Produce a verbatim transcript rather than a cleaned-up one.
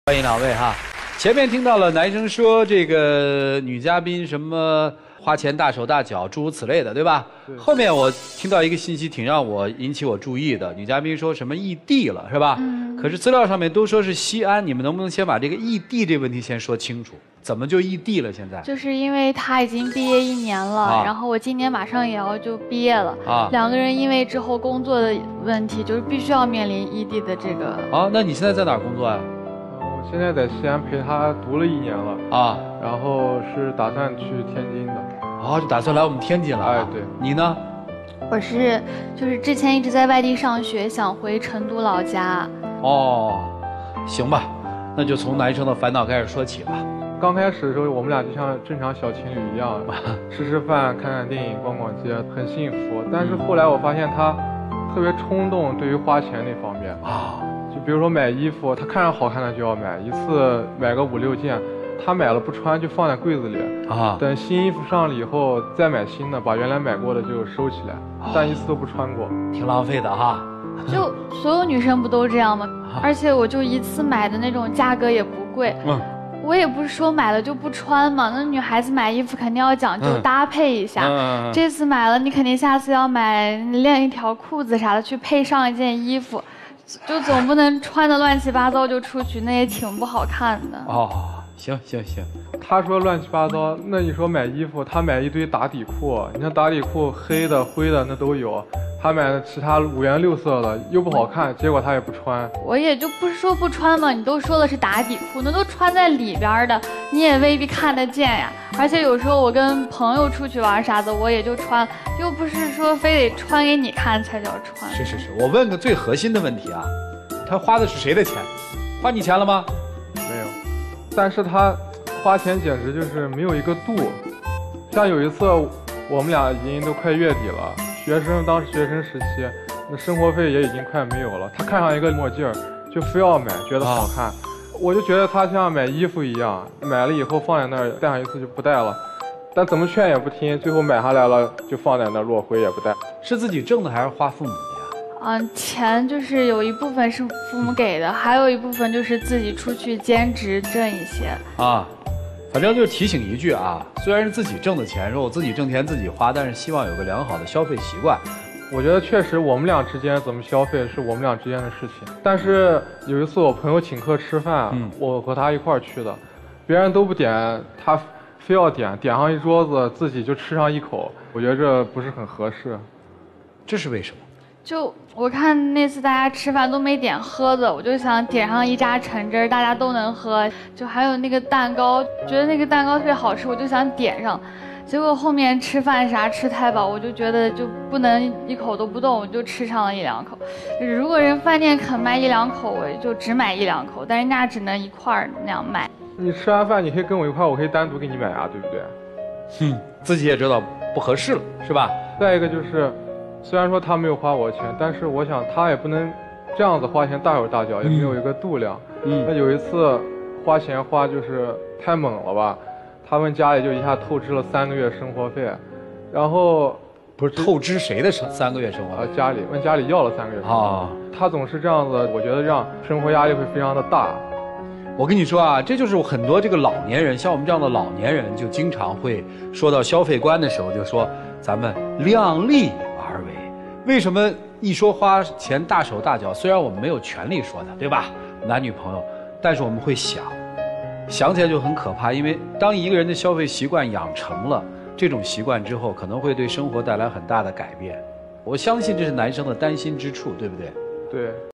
欢迎两位哈。前面听到了男生说这个女嘉宾什么花钱大手大脚，诸如此类的，对吧？对。后面我听到一个信息挺让我引起我注意的，女嘉宾说什么异地了，是吧？嗯。可是资料上面都说是西安，你们能不能先把这个异地这个问题先说清楚？怎么就异地了？现在就是因为他已经毕业一年了，啊、然后我今年马上也要就毕业了啊。两个人因为之后工作的问题，就是必须要面临异地的这个。 啊，那你现在在哪儿工作呀、啊？ 我现在在西安陪他读了一年了啊，然后是打算去天津的。 哦，就打算来我们天津了、啊。 哎，对。 你呢？ 我是就是之前一直在外地上学，想回成都老家。 哦，行吧，那就从男生的烦恼开始说起吧。 刚开始的时候，我们俩就像正常小情侣一样，吃吃饭、看看电影、逛逛街，很幸福。但是后来我发现他特别冲动，对于花钱那方面啊，就比如说买衣服，他看着好看的就要买，一次买个五六件，他买了不穿就放在柜子里啊，等新衣服上了以后再买新的，把原来买过的就收起来，但一次都不穿过， 挺浪费的哈。 就所有女生不都这样吗？而且我就一次买的那种，价格也不贵。嗯。我也不是说买了就不穿嘛，那女孩子买衣服肯定要讲究搭配一下。嗯、这次买了，你肯定下次要买另一条裤子啥的去配上一件衣服，就总不能穿的乱七八糟就出去，那也挺不好看的。 哦，行行行， 他说乱七八糟，那你说买衣服，他买一堆打底裤，你看打底裤黑的、灰的那都有。他买的其他五颜六色的又不好看，结果他也不穿。 我也就不是说不穿嘛，你都说的是打底裤，那都穿在里边的，你也未必看得见呀。而且有时候我跟朋友出去玩啥的，我也就穿，又不是说非得穿给你看才叫穿。 是是是，我问个最核心的问题啊，他花的是谁的钱？花你钱了吗？ 没有，但是他花钱简直就是没有一个度。像有一次，我们俩已经都快月底了。学生当时学生时期，那生活费也已经快没有了。他看上一个墨镜，就非要买，觉得好看。啊、我就觉得他像买衣服一样，买了以后放在那儿，戴上一次就不戴了。但怎么劝也不听，最后买下来了就放在那儿落灰也不戴。 是自己挣的还是花父母的呀？ 嗯，钱就是有一部分是父母给的，还有一部分就是自己出去兼职挣一些。啊。 反正就是提醒一句啊，虽然是自己挣的钱，说我自己挣钱自己花，但是希望有个良好的消费习惯。 我觉得确实我们俩之间怎么消费是我们俩之间的事情。但是有一次我朋友请客吃饭，嗯、我和他一块儿去的，别人都不点，他非要点，点上一桌子，自己就吃上一口，我觉得这不是很合适。 这是为什么？ 就我看那次大家吃饭都没点喝的，我就想点上一扎橙汁，大家都能喝。就还有那个蛋糕，觉得那个蛋糕特别好吃，我就想点上。结果后面吃饭啥吃太饱，我就觉得就不能一口都不动，我就吃上了一两口。如果人饭店肯卖一两口，我就只买一两口，但人家只能一块儿那样卖。 你吃完饭你可以跟我一块儿，我可以单独给你买啊，对不对？ 哼，自己也知道不合适了，是吧？ 再一个就是。虽然说他没有花我钱，但是我想他也不能这样子花钱大手大脚，也没有一个度量。嗯，那有一次花钱花就是太猛了吧，他们家里就一下透支了三个月生活费，然后不是透支谁的生三个月生活费？ 啊，家里问家里要了三个月生活费啊。他总是这样子，我觉得让生活压力会非常的大。 我跟你说啊，这就是很多这个老年人，像我们这样的老年人，就经常会说到消费观的时候，就说咱们量力而为。为什么一说花钱大手大脚？虽然我们没有权利说它，对吧？男女朋友，但是我们会想，想起来就很可怕。因为当一个人的消费习惯养成了这种习惯之后，可能会对生活带来很大的改变。我相信这是男生的担心之处，对不对？ 对。